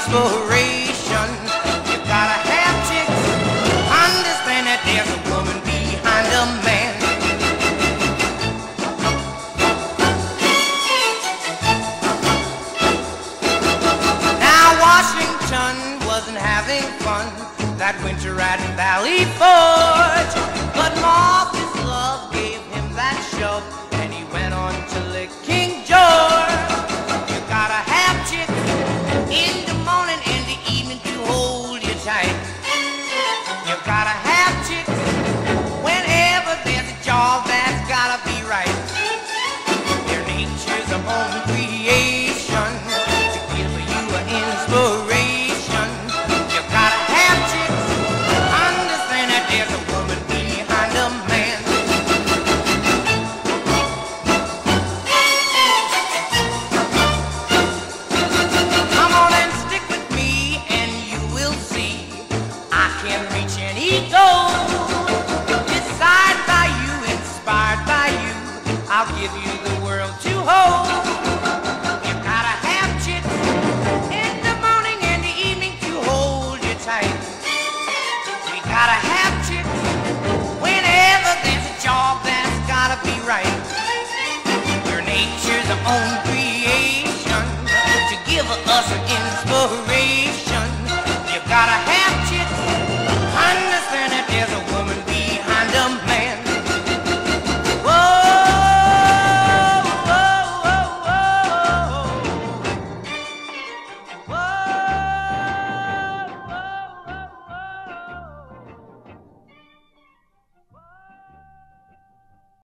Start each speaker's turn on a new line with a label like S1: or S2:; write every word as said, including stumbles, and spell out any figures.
S1: inspiration. You gotta have chicks, understand that there's a woman behind a man. Now Washington wasn't having fun that winter at Valley Forge, but Martha's love gave him that shove, and he went on to lick King George. You gotta have chicks in the morning and the evening to hold you tight. You gotta have chicks whenever there's a job that's gotta be right. Their nature's a own creation to give you an inspiration. You gotta have chicks, understand that there's a woman behind a man. Come on and stick with me and you will see I can reach any goal. Decided by you, inspired by you, I'll give you the world to hold. You gotta have chicks in the morning and the evening to hold you tight. We gotta have chicks whenever there's a job that's gotta be right. Your nature's own creation to give us a